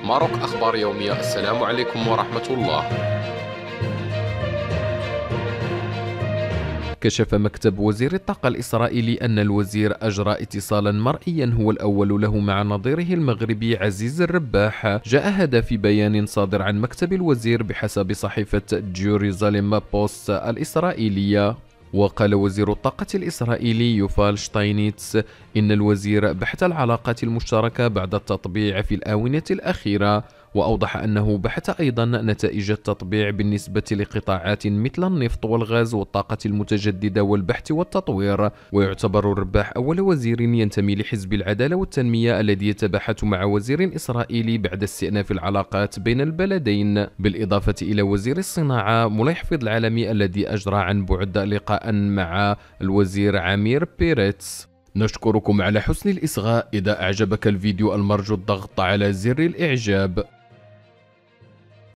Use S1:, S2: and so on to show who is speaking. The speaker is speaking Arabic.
S1: ماروك أخبار يومية. السلام عليكم ورحمة الله. كشف مكتب وزير الطاقة الإسرائيلي أن الوزير أجرى اتصالا مرئيا هو الأول له مع نظيره المغربي عزيز الرباح. جاء هذا في بيان صادر عن مكتب الوزير بحسب صحيفة جيروزاليم بوست الإسرائيلية. وقال وزير الطاقة الإسرائيلي يوفال شتاينيتس إن الوزير بحث العلاقات المشتركة بعد التطبيع في الآونة الأخيرة، وأوضح أنه بحث أيضا نتائج التطبيع بالنسبة لقطاعات مثل النفط والغاز والطاقة المتجددة والبحث والتطوير. ويعتبر الرباح أول وزير ينتمي لحزب العدالة والتنمية الذي يتباحث مع وزير إسرائيلي بعد استئناف العلاقات بين البلدين، بالإضافة إلى وزير الصناعة مولاي حفيظ العالمي الذي أجرى عن بعد لقاء مع الوزير عمير بيريتس. نشكركم على حسن الإصغاء. إذا أعجبك الفيديو المرجو الضغط على زر الإعجاب.